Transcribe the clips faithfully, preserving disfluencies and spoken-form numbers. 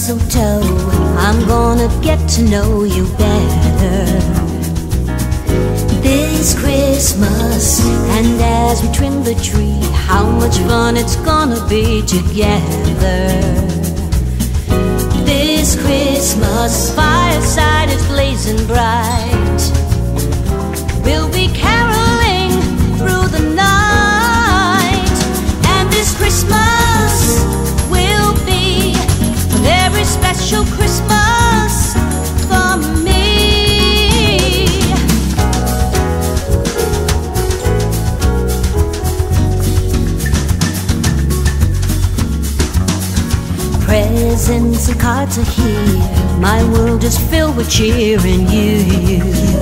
mistletoe, I'm gonna get to know you better this Christmas. And as we trim the tree, how much fun it's gonna be together this Christmas. Fireside is blazing bright, we'll be caroling through the night. And this Christmas will be a very special Christmas for me. Presents and cards are here, my world is filled with cheer and you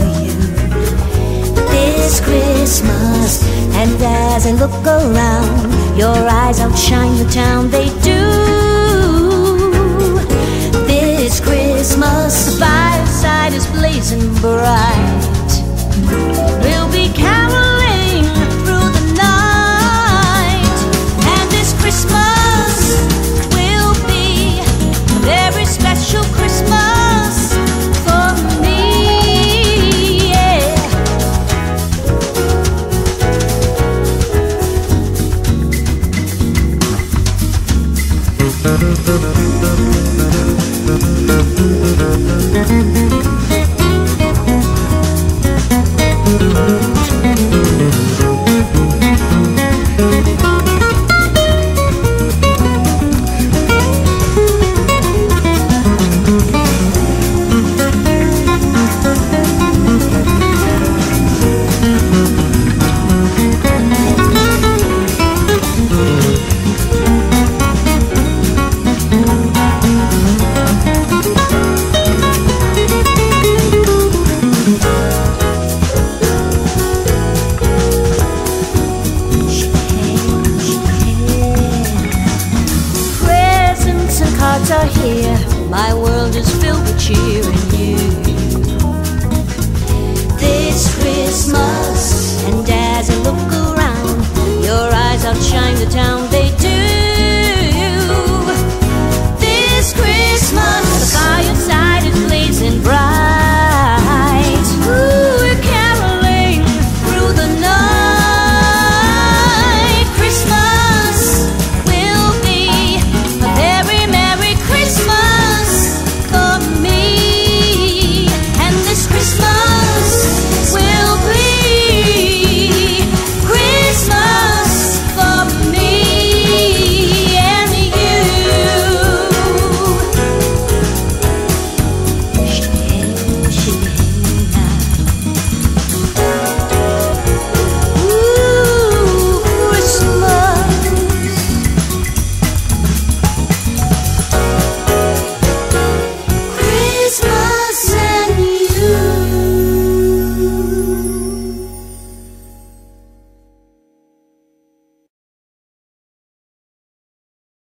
this Christmas. And as I look around, your eyes outshine the town, they do. This Christmas, the fireside is blazing bright,